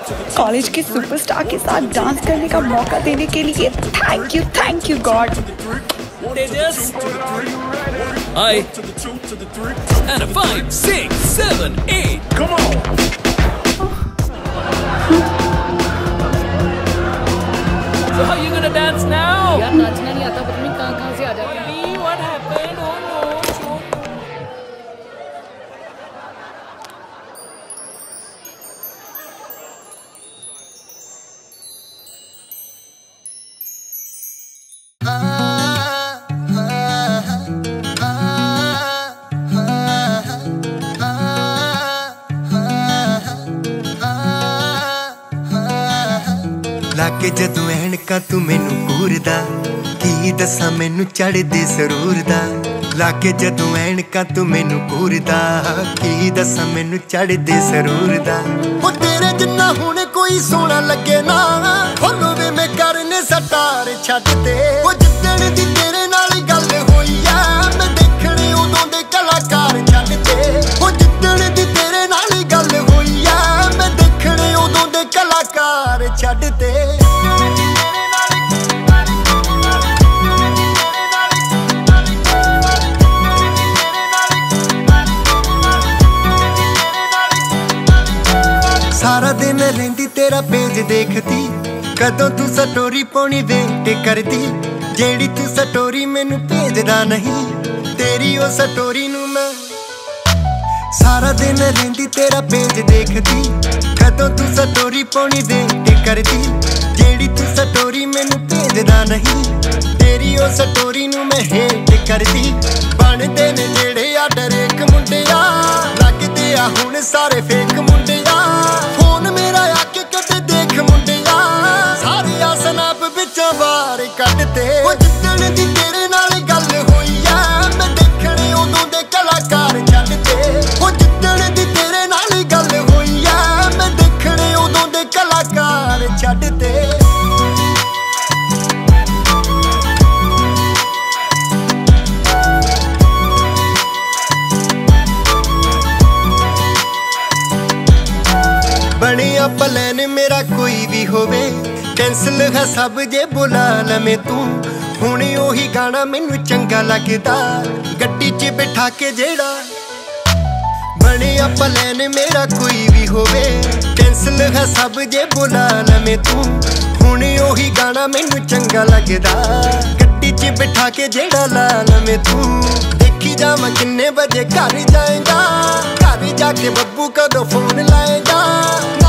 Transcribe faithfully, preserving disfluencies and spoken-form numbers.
College के superstar के साथ डांस करने का मौका देने के लिए thank you thank you God. Tejas. Hi. And a five, six, seven, eight. Come on. So how you gonna dance now? यार नाचना नहीं आता, पता नहीं कहाँ कहाँ से आ जाती है। What happened? Oh no. लाके जदों ऐनका तू मैनू घूरदा की दसा मैनू चढ़दे सरूर दा। लाके जदों ऐनका तू मैनू घूरदा की दसा मैनू चढ़दे सरूर दा। ओ तेरे जिन्ना हुणे कोई सोना लगे ना खोलो वे मैं करने सटार छड्ड दे। ओ जिद्दण दी तेरे नाल गल होई आ मैं देखणे उदों दे कलाकार छड्ड दे। ओ जिद्दण दी तेरे नाल गल होई आ मैं देखणे उदों दे कलाकार छड्ड दे। सारा दिन लेंदी तेरा पेज देखती कदों तू स्टोरी पाउणी वेट करदी। जेड़ी तू स्टोरी मैनू भेजदा नहीं तेरी ओ स्टोरी नू मैं सारा दिन लेंदी तेरा पेज देखती कदों तू स्टोरी पाउणी वेट करदी। जेड़ी तू स्टोरी मैनू भेजदा नहीं तेरी ओ स्टोरी नू मैं हेट करदी। बनदे ने जेड़े आ डरेक मुंडिया लगदे आ हुण सारे फेक मुंडिया। फोन मेरा आके कदे देख मुंडिया सारे आ स्नैप विचों बाहर कड्डदे। ओ जिद्दण दी तेरे नाल गल होई आ मैं देखणे उदों दे कलाकार छड्ड दे। ओ जिद्दण दी तेरे नाल गल होई आ मैं देखणे उदों दे कलाकार छड्ड दे। बनिया प्लान मेरा कोई भी होवे कैंसल है सब जे बुला लमे तू। हुणे ओही गाना मैनू चंगा लगदा गड्डी च बिठा के जेड़ा। बनिया प्लान मेरा कोई भी होवे कैंसल है सब जे बुला लमे तू। हुणे ओही गाना मैनू चंगा लगदा गड्डी च बिठा के जेड़ा ला लमे तू। देखी जावां किन्ने बजे घर जाएगा घर जाके बब्बू कदों फोन लाएगा।